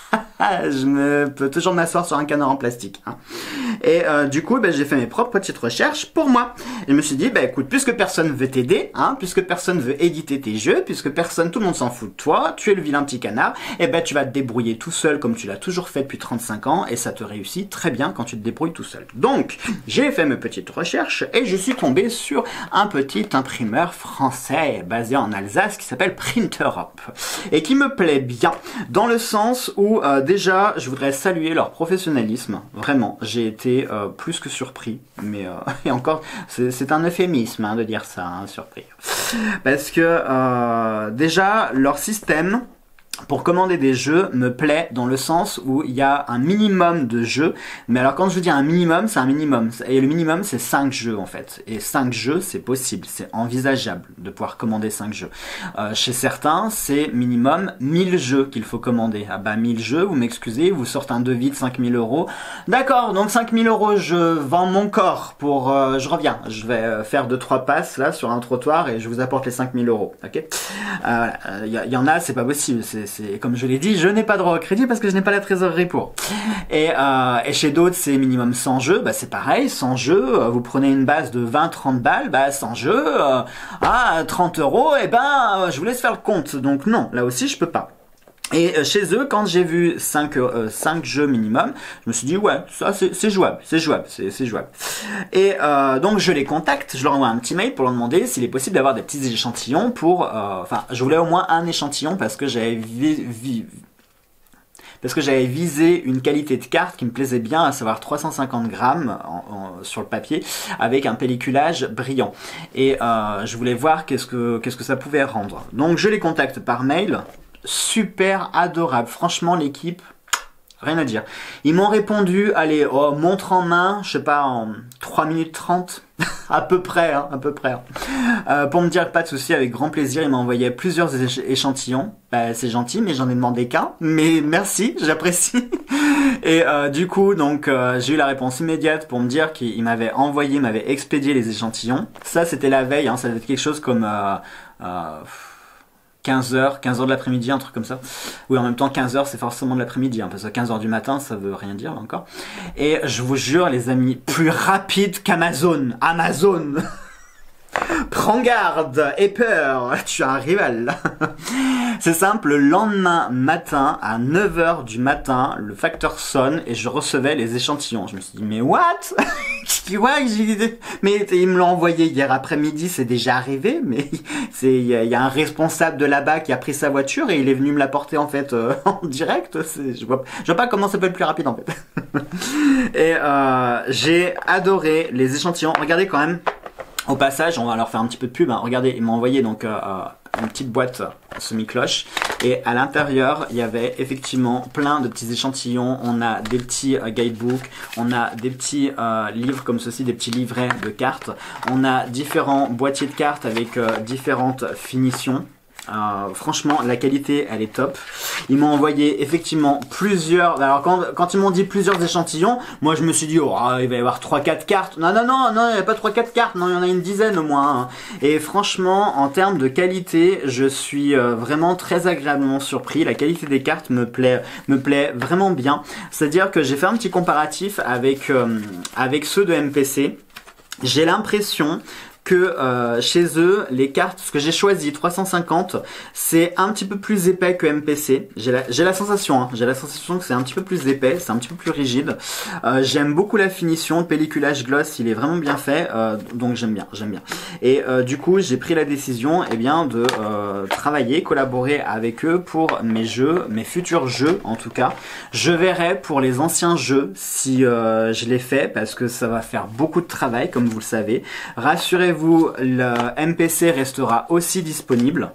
je me peux toujours m'asseoir sur un canard en plastique. Hein. Et euh, du coup, ben, j'ai fait mes propres petites recherches pour moi. Et je me suis dit, bah écoute, puisque personne veut t'aider, hein, puisque personne veut éditer tes jeux, puisque personne, tout le monde s'en fout de toi, tu es le vilain petit canard, et ben tu vas te débrouiller tout seul comme tu l'as toujours fait depuis trente-cinq ans, et ça te réussit très bien quand tu te débrouilles tout seul. Donc, j'ai fait mes petites recherches et je suis tombé sur un petit imprimeur français basé en Alsace qui s'appelle Printerop et qui me plaît bien dans le sens où euh, déjà, je voudrais saluer leur professionnalisme. Vraiment, j'ai été euh, plus que surpris. Mais euh, et encore, c'est un euphémisme hein, de dire ça, hein, surpris. Parce que euh, déjà, leur système pour commander des jeux me plaît dans le sens où il y a un minimum de jeux. Mais alors quand je dis un minimum, c'est un minimum. Et le minimum, c'est cinq jeux en fait. Et cinq jeux, c'est possible, c'est envisageable de pouvoir commander cinq jeux. Euh, chez certains, c'est minimum mille jeux qu'il faut commander. Ah bah mille jeux, vous m'excusez, vous sortez un devis de cinq mille euros. D'accord, donc cinq mille euros, je vends mon corps pour... Euh, je reviens, je vais faire deux trois passes là sur un trottoir et je vous apporte les cinq mille euros. Ok. Euh, Il y, y en a, c'est pas possible, c'est c'est comme je l'ai dit, je n'ai pas droit au crédit parce que je n'ai pas la trésorerie pour. Et, euh, et chez d'autres, c'est minimum cent jeux, bah c'est pareil, cent jeux, euh, vous prenez une base de vingt trente balles, bah cent jeux, euh, à trente euros, et ben euh, je vous laisse faire le compte. Donc non, là aussi je peux pas. Et chez eux, quand j'ai vu cinq jeux minimum, je me suis dit ouais, ça c'est jouable, c'est jouable, c'est jouable. Et euh, donc je les contacte, je leur envoie un petit mail pour leur demander s'il est possible d'avoir des petits échantillons pour... Euh, enfin, je voulais au moins un échantillon parce que j'avais vi vi parce que j'avais visé une qualité de carte qui me plaisait bien, à savoir trois cent cinquante grammes en, en, sur le papier, avec un pelliculage brillant. Et euh, je voulais voir qu'est-ce que qu'est-ce que ça pouvait rendre. Donc je les contacte par mail. Super adorable, franchement l'équipe, rien à dire. Ils m'ont répondu, allez, oh, montre en main, je sais pas, en trois minutes trente, à peu près, hein, à peu près. Hein. Euh, pour me dire pas de souci, avec grand plaisir, ils m'ont envoyé plusieurs éch échantillons. Bah, c'est gentil, mais j'en ai demandé qu'un. Mais merci, j'apprécie. Et euh, du coup, donc, euh, j'ai eu la réponse immédiate pour me dire qu'il m'avait envoyé, m'avait expédié les échantillons. Ça, c'était la veille, hein, ça devait être quelque chose comme... Euh, euh, quinze heures, quinze heures de l'après-midi, un truc comme ça. Oui, en même temps, quinze heures, c'est forcément de l'après-midi, hein, parce que quinze heures du matin, ça veut rien dire, là, encore. Et je vous jure, les amis, plus rapide qu'Amazon. Amazon Prends garde, aie peur, tu as un rival. C'est simple, le lendemain matin, à neuf heures du matin, le facteur sonne et je recevais les échantillons. Je me suis dit, mais what? What? Mais il me l'a envoyé hier après-midi, c'est déjà arrivé, mais c'est il y, y a un responsable de là-bas qui a pris sa voiture et il est venu me l'apporter en fait euh, en direct. Je vois, je vois pas comment ça peut être plus rapide en fait. Et euh, j'ai adoré les échantillons. Regardez quand même. Au passage, on va leur faire un petit peu de pub. Hein. Regardez, ils m'ont envoyé donc euh, une petite boîte semi-cloche et à l'intérieur, il y avait effectivement plein de petits échantillons. On a des petits euh, guidebooks, on a des petits euh, livres comme ceci, des petits livrets de cartes. On a différents boîtiers de cartes avec euh, différentes finitions. Euh, franchement, la qualité, elle est top. Ils m'ont envoyé effectivement plusieurs. Alors quand, quand ils m'ont dit plusieurs échantillons, moi je me suis dit oh il va y avoir trois quatre cartes. Non non non non, il n'y a pas trois quatre cartes. Non, il y en a une dizaine au moins. Hein. Et franchement, en termes de qualité, je suis euh, vraiment très agréablement surpris. La qualité des cartes me plaît, me plaît vraiment bien. C'est-à-dire que j'ai fait un petit comparatif avec euh, avec ceux de M P C. J'ai l'impression que euh, chez eux, les cartes, ce que j'ai choisi, trois cent cinquante, c'est un petit peu plus épais que M P C. J'ai la, j'ai la sensation, hein, j'ai la sensation que c'est un petit peu plus épais, c'est un petit peu plus rigide. Euh, j'aime beaucoup la finition, le pelliculage gloss, il est vraiment bien fait, euh, donc j'aime bien, j'aime bien. Et euh, du coup, j'ai pris la décision, eh bien, de euh, travailler, collaborer avec eux pour mes jeux, mes futurs jeux, en tout cas. Je verrai pour les anciens jeux si euh, je les fais, parce que ça va faire beaucoup de travail, comme vous le savez. Rassurez-vous. Vous, le M P C restera aussi disponible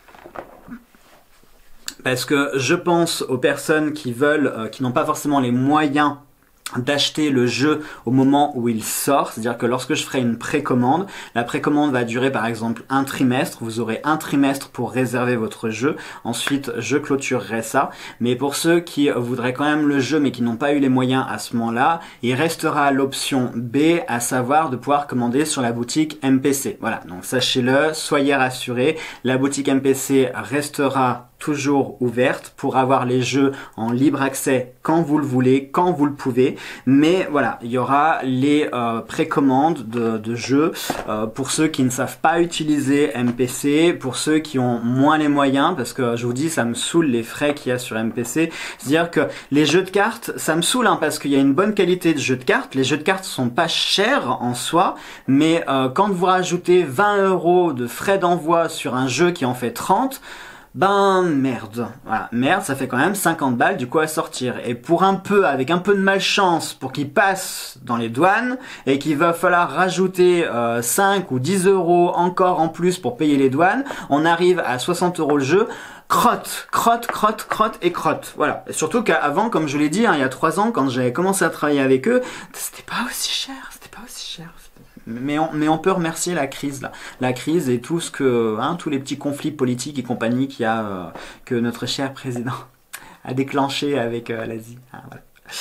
parce que je pense aux personnes qui veulent, euh, qui n'ont pas forcément les moyens d'acheter le jeu au moment où il sort, c'est-à-dire que lorsque je ferai une précommande, la précommande va durer par exemple un trimestre, vous aurez un trimestre pour réserver votre jeu, ensuite je clôturerai ça, mais pour ceux qui voudraient quand même le jeu mais qui n'ont pas eu les moyens à ce moment-là, il restera l'option B, à savoir de pouvoir commander sur la boutique M P C. Voilà, donc sachez-le, soyez rassurés, la boutique M P C restera toujours ouverte pour avoir les jeux en libre accès quand vous le voulez, quand vous le pouvez. Mais voilà, il y aura les euh, précommandes de, de jeux euh, pour ceux qui ne savent pas utiliser M P C, pour ceux qui ont moins les moyens, parce que je vous dis, ça me saoule les frais qu'il y a sur M P C. C'est-à-dire que les jeux de cartes, ça me saoule hein, parce qu'il y a une bonne qualité de jeux de cartes. Les jeux de cartes sont pas chers en soi, mais euh, quand vous rajoutez vingt euros de frais d'envoi sur un jeu qui en fait trente, ben merde, voilà, merde, ça fait quand même cinquante balles du coup à sortir. Et pour un peu, avec un peu de malchance, pour qu'il passe dans les douanes, et qu'il va falloir rajouter euh, cinq ou dix euros encore en plus pour payer les douanes, on arrive à soixante euros le jeu. Crotte, crotte, crotte, crotte et crotte. Voilà. Et surtout qu'avant, comme je l'ai dit, hein, il y a trois ans, quand j'avais commencé à travailler avec eux, c'était pas aussi cher, c'était pas aussi cher. Mais on, mais on peut remercier la crise là, la crise et tout ce que, hein, tous les petits conflits politiques et compagnie qu'il y a, euh, que notre cher président a déclenché avec euh, l'Asie. Ah, voilà.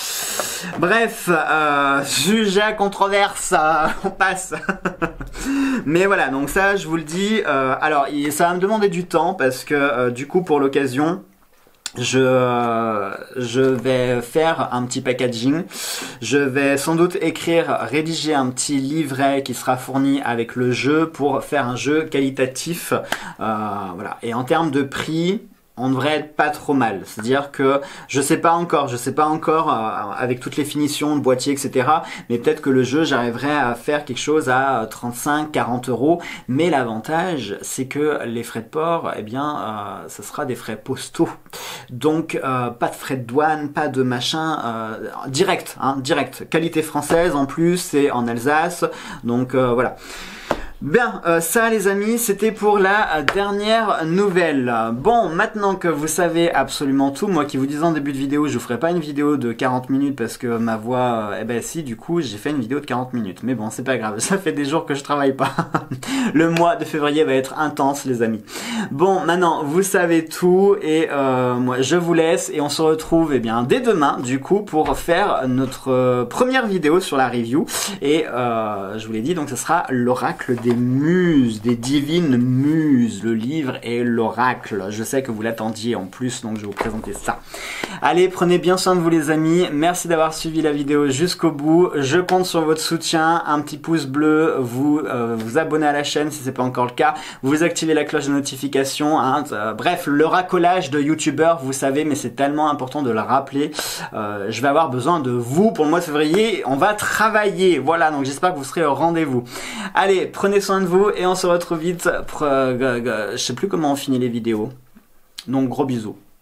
Bref, euh, sujet à controverse, euh, on passe. Mais voilà, donc ça, je vous le dis. Euh, alors, ça va me demander du temps parce que euh, du coup, pour l'occasion. Je, euh, je vais faire un petit packaging, je vais sans doute écrire, rédiger un petit livret qui sera fourni avec le jeu pour faire un jeu qualitatif, euh, voilà. Et en termes de prix, on devrait être pas trop mal. C'est-à-dire que je sais pas encore, je sais pas encore euh, avec toutes les finitions, le boîtier, et cetera. Mais peut-être que le jeu, j'arriverai à faire quelque chose à trente-cinq, quarante euros. Mais l'avantage, c'est que les frais de port, eh bien, euh, ça sera des frais postaux. Donc, euh, pas de frais de douane, pas de machin, euh, direct, hein, direct. Qualité française en plus, c'est en Alsace. Donc euh, voilà. Bien, euh, ça les amis, c'était pour la dernière nouvelle. Bon, maintenant que vous savez absolument tout, moi qui vous disais en début de vidéo, je vous ferai pas une vidéo de quarante minutes parce que ma voix, euh, eh ben si, du coup, j'ai fait une vidéo de quarante minutes. Mais bon, c'est pas grave, ça fait des jours que je travaille pas. Le mois de février va être intense les amis. Bon, maintenant, vous savez tout et euh, moi, je vous laisse et on se retrouve eh bien dès demain, du coup, pour faire notre euh, première vidéo sur la review. Et euh, je vous l'ai dit, donc ce sera l'oracle des des muses, des divines muses, le livre et l'oracle. Je sais que vous l'attendiez en plus, donc je vais vous présenter ça. Allez, prenez bien soin de vous les amis, merci d'avoir suivi la vidéo jusqu'au bout, je compte sur votre soutien, un petit pouce bleu, vous euh, vous abonnez à la chaîne si ce n'est pas encore le cas, vous activez la cloche de notification, hein, euh, bref, le racolage de youtubeurs, vous savez, mais c'est tellement important de le rappeler, euh, je vais avoir besoin de vous pour le mois de février, on va travailler, voilà, donc j'espère que vous serez au rendez-vous. Allez, prenez soin de vous et on se retrouve vite, pour, euh, je sais plus comment on finit les vidéos, donc gros bisous.